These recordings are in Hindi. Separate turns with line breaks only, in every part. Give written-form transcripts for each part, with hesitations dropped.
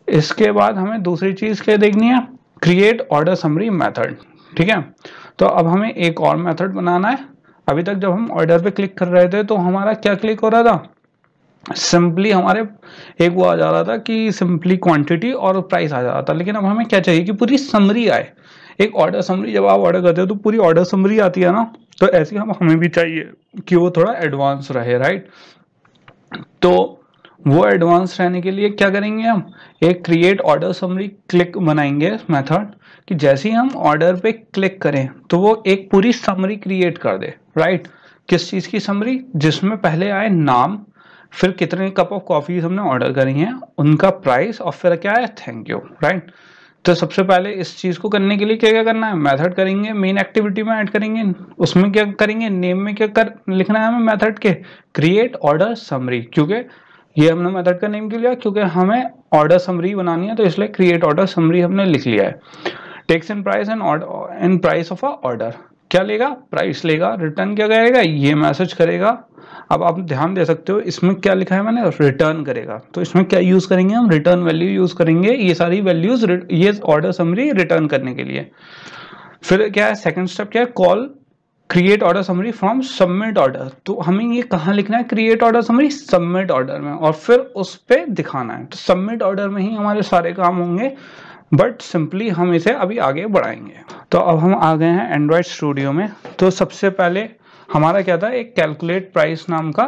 इसके बाद हमें दूसरी चीज क्या देखनी है, क्रिएट ऑर्डर समरी मेथड। ठीक है, तो अब हमें एक और मेथड बनाना है। अभी तक जब हम ऑर्डर पे क्लिक कर रहे थे तो हमारा क्या क्लिक हो रहा था, सिंपली हमारे एक वो आ जा रहा था कि सिंपली क्वांटिटी और प्राइस आ जा रहा था, लेकिन अब हमें क्या चाहिए कि पूरी समरी आए। एक ऑर्डर समरी जब आप ऑर्डर करते हो तो पूरी ऑर्डर समरी आती है ना, तो ऐसी हमें भी चाहिए कि वो थोड़ा एडवांस रहे, राइट। तो वो एडवांस रहने के लिए क्या करेंगे, हम एक क्रिएट ऑर्डर समरी क्लिक बनाएंगे मेथड, कि जैसे ही हम ऑर्डर पे क्लिक करें तो वो एक पूरी समरी क्रिएट कर दे, राइट। किस चीज़ की समरी, जिसमें पहले आए नाम, फिर कितने कप ऑफ कॉफी हमने ऑर्डर करी हैं, उनका प्राइस, और फिर क्या है, थैंक यू, राइट। तो सबसे पहले इस चीज को करने के लिए क्या क्या करना है, मेथड करेंगे, मेन एक्टिविटी में ऐड करेंगे, उसमें क्या करेंगे, नेम में क्या कर लिखना है हमें मेथड के, क्रिएट ऑर्डर समरी। क्योंकि ये हमने मेथड का नेम क्यों लिया, क्योंकि हमें ऑर्डर समरी बनानी है, तो इसलिए क्रिएट ऑर्डर समरी हमने लिख लिया है। Takes in price and order in price of a order, क्या लेगा, प्राइस लेगा, रिटर्न क्या करेगा, ये मैसेज करेगा। अब आप ध्यान दे सकते हो इसमें क्या लिखा है मैंने, रिटर्न करेगा, तो इसमें क्या यूज करेंगे हम, रिटर्न वैल्यू यूज करेंगे, ये सारी वैल्यूज ये ऑर्डर समरी रिटर्न करने के लिए। फिर क्या है, सेकंड स्टेप क्या है, call create order summary from submit order, तो हमें ये कहाँ लिखना है, create order summary submit order में, और फिर उस पर दिखाना है। तो सबमिट ऑर्डर में ही हमारे सारे काम होंगे, बट सिंपली हम इसे अभी आगे बढ़ाएंगे। तो अब हम आ गए हैं एंड्रॉयड स्टूडियो में। तो सबसे पहले हमारा क्या था, एक कैलकुलेट प्राइस नाम का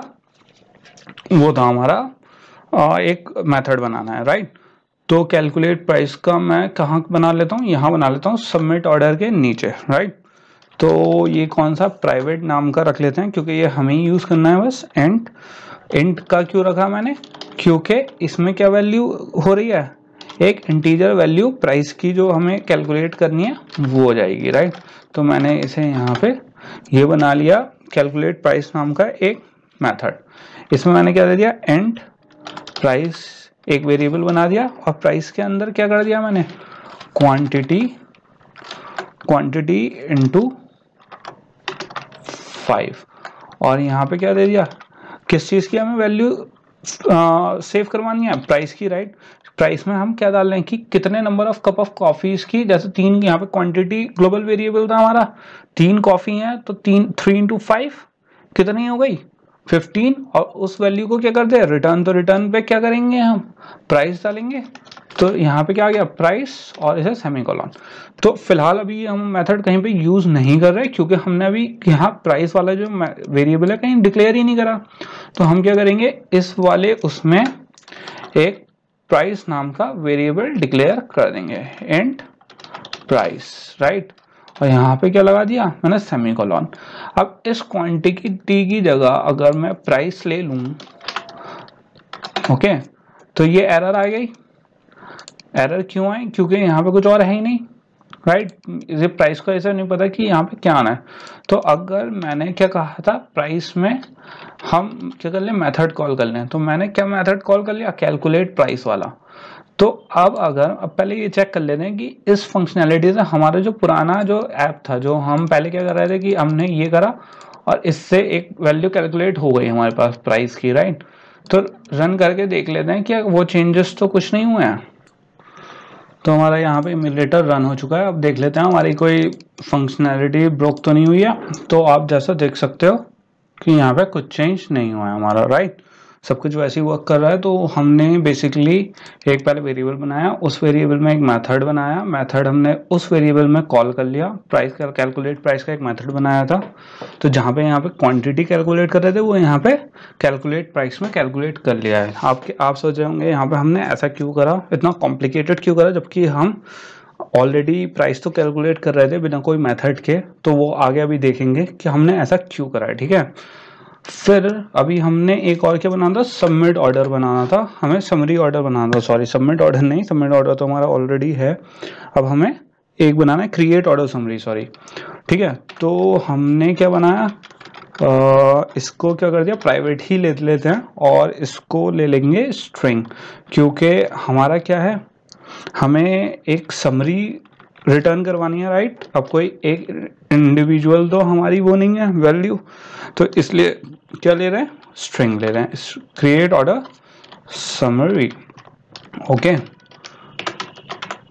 वो था हमारा एक मेथड बनाना है, राइट। तो कैलकुलेट प्राइस का मैं कहाँ बना लेता हूँ, यहाँ बना लेता हूँ सबमिट ऑर्डर के नीचे, राइट। तो ये कौन सा, प्राइवेट नाम का रख लेते हैं, क्योंकि ये हमें ही यूज करना है बस। एंड का क्यों रखा मैंने, क्योंकि इसमें क्या वैल्यू हो रही है, एक इंटीजर वैल्यू प्राइस की जो हमें कैलकुलेट करनी है वो हो जाएगी, राइट। तो मैंने इसे यहाँ पे ये बना लिया कैलकुलेट प्राइस नाम का एक मेथड। इसमें मैंने क्या दे दिया, एंड प्राइस एक वेरिएबल बना दिया, और प्राइस के अंदर क्या कर दिया मैंने, क्वांटिटी इनटू 5, और यहाँ पे क्या दे दिया, किस चीज़ की हमें वैल्यू सेव करवानी है, प्राइस की, राइट। प्राइस में हम क्या डाल रहे हैं कि कितने number of cups of coffees की, जैसे 3, यहाँ पे क्वांटिटी ग्लोबल वेरिएबल था हमारा, 3 कॉफी है तो 3 इंटू 5 कितनी हो गई, 15, और उस वैल्यू को क्या करते हैं, रिटर्न। तो रिटर्न पे क्या करेंगे, हम प्राइस डालेंगे। तो यहाँ पे क्या आ गया, प्राइस और इसे सेमीकोलन। तो फिलहाल अभी हम मेथड कहीं पे यूज नहीं कर रहे, क्योंकि हमने अभी यहाँ प्राइस वाला जो वेरिएबल है कहीं डिक्लेयर ही नहीं करा। तो हम क्या करेंगे, इस वाले उसमें एक प्राइस नाम का वेरिएबल डिक्लेयर कर देंगे, एंड प्राइस, राइट। और यहाँ पे क्या लगा दिया मैंने, सेमीकोलन। अब इस क्वांटिटी की जगह अगर मैं प्राइस ले लूं, ओके, तो ये एरर आ गई। एरर क्यों आई, क्योंकि यहाँ पे कुछ और है ही नहीं, राइट। इसे प्राइस को ऐसा नहीं पता कि यहाँ पे क्या आना है। तो अगर मैंने क्या कहा था, प्राइस में हम क्या कर लें, मेथड कॉल कर लें, तो मैंने क्या मेथड कॉल कर लिया, कैलकुलेट प्राइस वाला। तो अब पहले ये चेक कर लेते हैं कि इस फंक्शनैलिटी से हमारा जो पुराना जो ऐप था, जो हम पहले क्या कर रहे थे कि हमने ये करा और इससे एक वैल्यू कैलकुलेट हो गई हमारे पास प्राइस की, राइट। तो रन करके देख लेते हैं कि वो चेंजेस तो कुछ नहीं हुए हैं। तो हमारा यहाँ पे इमिलेटर रन हो चुका है। अब देख लेते हैं हमारी कोई फंक्शनैलिटी ब्रोक तो नहीं हुई है। तो आप जैसा देख सकते हो कि यहाँ पे कुछ चेंज नहीं हुआ है हमारा, राइट। सब कुछ वैसे ही वर्क कर रहा है। तो हमने बेसिकली एक पहले वेरिएबल बनाया, उस वेरिएबल में एक मेथड बनाया, मेथड हमने उस वेरिएबल में कॉल कर लिया, प्राइस का कैलकुलेट प्राइस का एक मेथड बनाया था। तो जहाँ पे यहाँ पे क्वांटिटी कैलकुलेट कर रहे थे वो यहाँ पे कैलकुलेट प्राइस में कैलकुलेट कर लिया है। आप सोच रहे होंगे यहाँ पे हमने ऐसा क्यों करा, इतना कॉम्प्लिकेटेड क्यों करा, जबकि हम ऑलरेडी प्राइस तो कैलकुलेट कर रहे थे बिना कोई मेथड के। तो वो आगे अभी देखेंगे कि हमने ऐसा क्यों करा है, ठीक है। फिर अभी हमने एक और क्या बनाना था, सबमिट ऑर्डर बनाना था, हमें समरी ऑर्डर बनाना था, सॉरी सबमिट ऑर्डर नहीं, सबमिट ऑर्डर तो हमारा ऑलरेडी है। अब हमें एक बनाना है क्रिएट ऑर्डर समरी, सॉरी, ठीक है। तो हमने क्या बनाया, इसको क्या कर दिया, प्राइवेट ही ले लेते हैं और इसको ले लेंगे स्ट्रिंग, क्योंकि हमारा क्या है, हमें एक समरी रिटर्न करवानी है, राइट। अब कोई एक इंडिविजुअल तो हमारी वो नहीं है वैल्यू, तो इसलिए क्या ले रहे हैं, स्ट्रिंग ले रहे हैं, क्रिएट ऑर्डर समरी, ओके।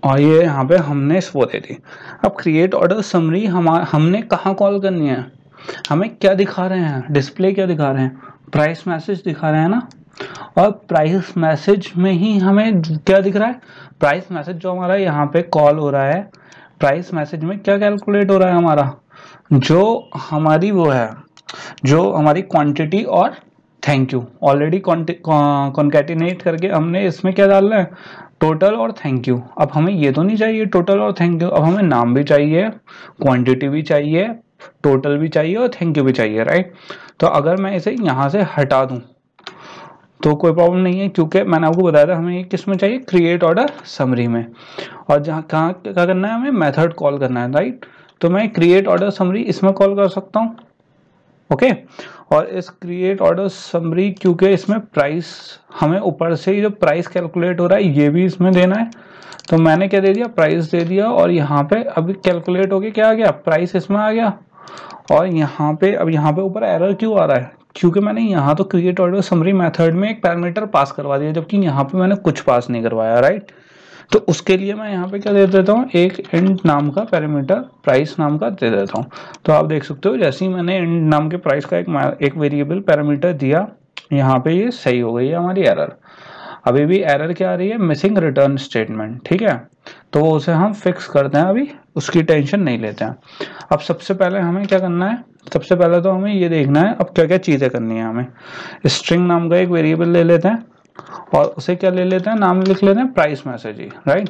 और ये यहाँ पे हमने वो दे दी। अब क्रिएट ऑर्डर समरी हमने कहाँ कॉल करनी है, हमें क्या दिखा रहे हैं, डिस्प्ले क्या दिखा रहे हैं, प्राइस मैसेज दिखा रहे हैं ना। और प्राइस मैसेज में ही हमें क्या दिख रहा है, प्राइस मैसेज जो हमारा यहाँ पे कॉल हो रहा है, प्राइस मैसेज में क्या कैलकुलेट हो रहा है हमारा, जो हमारी वो है, जो हमारी क्वांटिटी और थैंक यू ऑलरेडी कॉन्कैटिनेट करके हमने इसमें क्या डालना है, टोटल और थैंक यू। अब हमें ये तो नहीं चाहिए टोटल और थैंक यू, अब हमें नाम भी चाहिए, क्वांटिटी भी चाहिए, टोटल भी चाहिए और थैंक यू भी चाहिए, राइट। तो अगर मैं इसे यहाँ से हटा दूं तो कोई प्रॉब्लम नहीं है, क्योंकि मैंने आपको बताया था हमें किस में चाहिए, क्रिएट ऑर्डर समरी में। और जहाँ कहाँ क्या करना है, हमें मेथड कॉल करना है, राइट। तो मैं क्रिएट ऑर्डर समरी इसमें कॉल कर सकता हूँ, ओके। और इस क्रिएट ऑर्डर समरी, क्योंकि इसमें प्राइस हमें ऊपर से ही जो प्राइस कैलकुलेट हो रहा है ये भी इसमें देना है, तो मैंने क्या दे दिया, प्राइस दे दिया। और यहाँ पे अभी कैलकुलेट हो गया, क्या आ गया, प्राइस इसमें आ गया। और यहाँ पे अब यहाँ पे ऊपर एरर क्यों आ रहा है, क्योंकि मैंने यहाँ तो क्रिएट ऑर्डर समरी मेथड में एक पैरामीटर पास करवा दिया, जबकि यहाँ पे मैंने कुछ पास नहीं करवाया, राइट। तो उसके लिए मैं यहाँ पे क्या दे देता हूँ, एक इंट नाम का पैरामीटर प्राइस नाम का दे देता हूँ। तो आप देख सकते हो जैसे ही मैंने इंट नाम के प्राइस का एक वेरिएबल पैरामीटर दिया, यहाँ पे ये सही हो गई है हमारी एरर। अभी भी एरर क्या आ रही है, मिसिंग रिटर्न स्टेटमेंट, ठीक है। तो उसे हम फिक्स करते हैं, अभी उसकी टेंशन नहीं लेते हैं। अब सबसे पहले हमें क्या करना है, सबसे पहले तो हमें ये देखना है अब क्या क्या चीज़ें करनी है हमें। स्ट्रिंग नाम का एक वेरिएबल ले लेते हैं और उसे क्या ले लेते हैं, नाम लिख लेते हैं प्राइस मैसेज ही, राइट।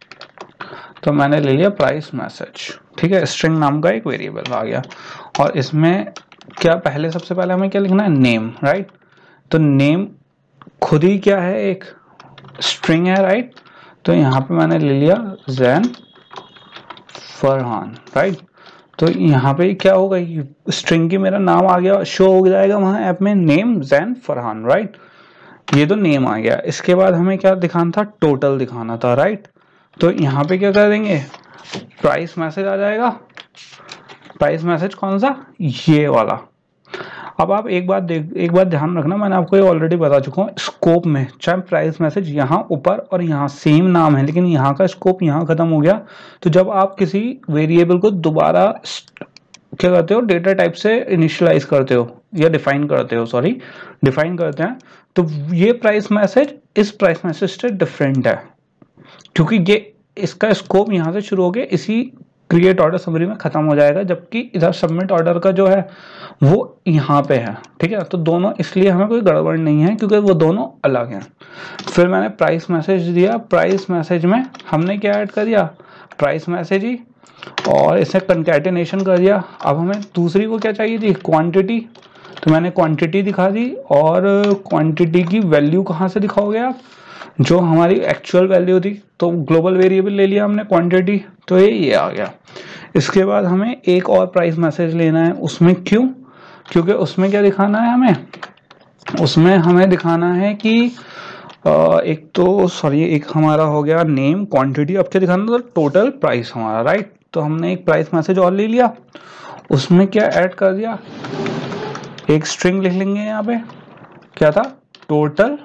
तो मैंने ले लिया प्राइस मैसेज, ठीक है, स्ट्रिंग नाम का एक वेरिएबल आ गया। और इसमें क्या पहले सबसे पहले हमें क्या लिखना है, नेम, राइट। तो नेम खुद ही क्या है, एक स्ट्रिंग है, राइट। तो यहाँ पे मैंने ले लिया जैन फरहान, राइट। तो यहाँ पे क्या होगा, स्ट्रिंग की मेरा नाम आ गया, शो हो जाएगा वहाँ ऐप में, नेम जैन फरहान, राइट। ये तो नेम आ गया। इसके बाद हमें क्या दिखाना था, टोटल दिखाना था, राइट। तो यहाँ पे क्या कर देंगे, प्राइस मैसेज आ जाएगा। प्राइस मैसेज कौन सा, ये वाला। अब आप एक बात ध्यान रखना, मैंने आपको ये ऑलरेडी बता चुका हूँ, स्कोप में चाहे प्राइस मैसेज यहाँ ऊपर और यहाँ सेम नाम है, लेकिन यहाँ का स्कोप यहाँ खत्म हो गया। तो जब आप किसी वेरिएबल को दोबारा क्या करते हो, डेटा टाइप से इनिशियलाइज करते हो या डिफाइन करते हो, सॉरी डिफाइन करते हैं, तो ये प्राइस मैसेज इस प्राइस मैसेज से डिफरेंट है, क्योंकि ये इसका स्कोप यहाँ से शुरू हो गया, इसी क्रिएट ऑर्डर समरी में खत्म हो जाएगा, जबकि इधर सबमिट ऑर्डर का जो है वो यहाँ पे है, ठीक है। तो दोनों, इसलिए हमें कोई गड़बड़ नहीं है क्योंकि वो दोनों अलग हैं। फिर मैंने प्राइस मैसेज दिया, प्राइस मैसेज में हमने क्या ऐड कर दिया, प्राइस मैसेज ही, और इसे कंकैटिनेशन कर दिया। अब हमें दूसरी वो क्या चाहिए थी, क्वांटिटी, तो मैंने क्वांटिटी दिखा दी। और क्वांटिटी की वैल्यू कहाँ से दिखाओगे आप, जो हमारी एक्चुअल वैल्यू थी, तो ग्लोबल वेरिएबल ले लिया हमने क्वांटिटी, तो ये आ गया। इसके बाद हमें एक और प्राइस मैसेज लेना है, उसमें क्यों, क्योंकि उसमें क्या दिखाना है हमें, उसमें हमें दिखाना है कि एक तो सॉरी एक हमारा हो गया नेम क्वांटिटी, अब क्या दिखाना था, टोटल प्राइस हमारा, राइट। तो हमने एक प्राइस मैसेज और ले लिया, उसमें क्या ऐड कर दिया, एक स्ट्रिंग लिख लेंगे यहाँ पे, क्या था, टोटल,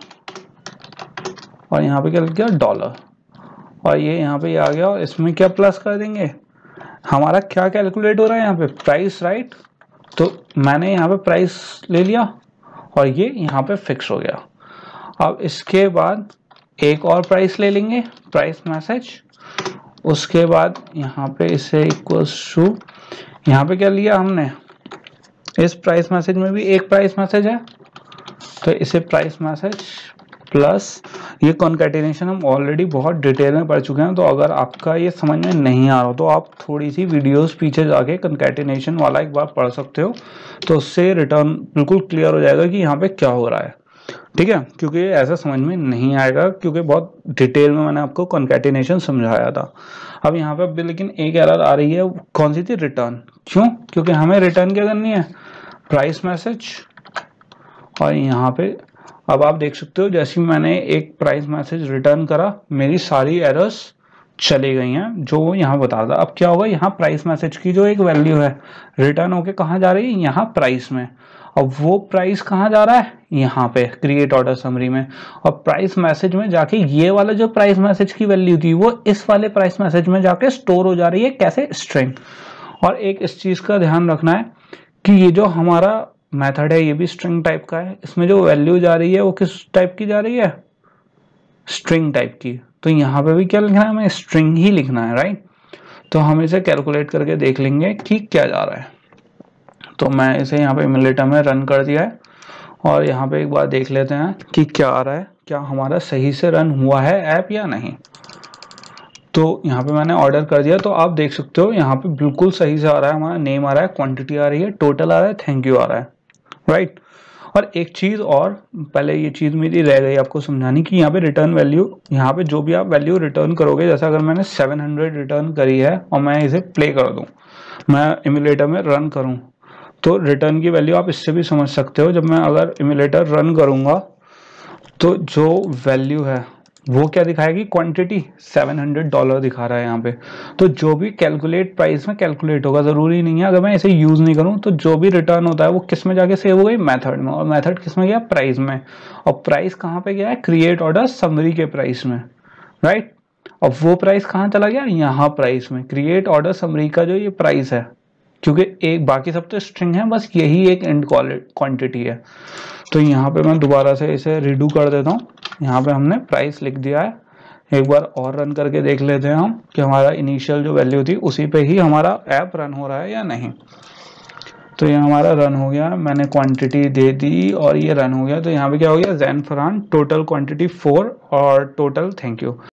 और यहाँ पे क्या लिख दिया, डॉलर, और ये यहाँ पे आ गया। और इसमें क्या प्लस कर देंगे, हमारा क्या कैलकुलेट हो रहा है यहाँ पे, प्राइस, राइट। तो मैंने यहाँ पे प्राइस ले लिया और ये यहाँ पे फिक्स हो गया। अब इसके बाद एक और प्राइस ले लेंगे, प्राइस मैसेज, उसके बाद यहाँ पे इसे इक्वल्स टू, यहाँ पे क्या लिया हमने, इस प्राइस मैसेज में भी एक प्राइस मैसेज है, तो इसे प्राइस मैसेज प्लस, ये कॉन्कैटिनेशन हम ऑलरेडी बहुत डिटेल में पढ़ चुके हैं, तो अगर आपका ये समझ में नहीं आ रहा तो आप थोड़ी सी वीडियोस पीछे जाके कॉन्कैटिनेशन वाला एक बार पढ़ सकते हो, तो उससे रिटर्न बिल्कुल क्लियर हो जाएगा कि यहाँ पे क्या हो रहा है, ठीक है। क्योंकि ऐसा समझ में नहीं आएगा, क्योंकि बहुत डिटेल में मैंने आपको कॉन्कैटिनेशन समझाया था। अब यहाँ पे लेकिन एक एरर आ रही है, कौन सी थी, रिटर्न, क्यों, क्योंकि हमें रिटर्न क्या करनी है, प्राइस मैसेज। और यहाँ पे अब आप देख सकते हो जैसे मैंने एक प्राइस मैसेज रिटर्न करा, मेरी सारी एरर्स चली गई हैं जो वो यहाँ बता रहा था। अब क्या होगा, यहाँ प्राइस मैसेज की जो एक वैल्यू है रिटर्न होके कहाँ जा रही है, यहाँ प्राइस में, अब वो प्राइस कहाँ जा रहा है, यहाँ पे क्रिएट ऑर्डर समरी में, और प्राइस मैसेज में जाके ये वाला जो प्राइस मैसेज की वैल्यू थी वो इस वाले प्राइस मैसेज में जाके स्टोर हो जा रही है, कैसे, स्ट्रिंग। और एक इस चीज का ध्यान रखना है कि ये जो हमारा मेथड है ये भी स्ट्रिंग टाइप का है, इसमें जो वैल्यू जा रही है वो किस टाइप की जा रही है, स्ट्रिंग टाइप की। तो यहाँ पे भी क्या लिखना है, हमें स्ट्रिंग ही लिखना है, राइट। तो हम इसे कैलकुलेट करके देख लेंगे कि क्या जा रहा है। तो मैं इसे यहाँ पे इम्यूलेटर में रन कर दिया है, और यहाँ पे एक बार देख लेते हैं कि क्या आ रहा है, क्या हमारा सही से रन हुआ है ऐप या नहीं। तो यहाँ पे मैंने ऑर्डर कर दिया, तो आप देख सकते हो यहाँ पे बिल्कुल सही से आ रहा है, हमारा नेम आ रहा है, क्वांटिटी आ रही है, टोटल आ रहा है, थैंक यू आ रहा है, राइट। और एक चीज और, पहले ये चीज मेरी रह गई आपको समझानी कि यहाँ पे रिटर्न वैल्यू, यहाँ पे जो भी आप वैल्यू रिटर्न करोगे, जैसे अगर मैंने 700 रिटर्न करी है और मैं इसे प्ले कर दूं, मैं इम्यूलेटर में रन करूं, तो रिटर्न की वैल्यू आप इससे भी समझ सकते हो। जब मैं अगर इम्यूलेटर रन करूंगा तो जो वैल्यू है वो क्या दिखाएगी, क्वांटिटी $700 दिखा रहा है यहाँ पे। तो जो भी कैलकुलेट प्राइस में कैलकुलेट होगा, जरूरी नहीं है अगर मैं इसे यूज नहीं करूँ तो जो भी रिटर्न होता है वो किस में जाके सेव हो गई, मेथड में, और मेथड किस में गया, प्राइस में, और प्राइस कहाँ पे गया है, क्रिएट ऑर्डर समरी के प्राइस में, राइट। अब वो प्राइस कहाँ चला गया, यहाँ प्राइस में, क्रिएट ऑर्डर समरी का जो ये प्राइस है, क्योंकि एक बाकी सब तो स्ट्रिंग है, बस यही एक एंड क्वांटिटी है। तो यहाँ पे मैं दोबारा से इसे रिडू कर देता हूँ, यहाँ पे हमने प्राइस लिख दिया है। एक बार और रन करके देख लेते हैं हम कि हमारा इनिशियल जो वैल्यू थी उसी पे ही हमारा ऐप रन हो रहा है या नहीं। तो ये हमारा रन हो गया, मैंने क्वांटिटी दे दी और ये रन हो गया। तो यहाँ पे क्या हो गया, जैन फरहान, टोटल क्वांटिटी 4 और टोटल थैंक यू।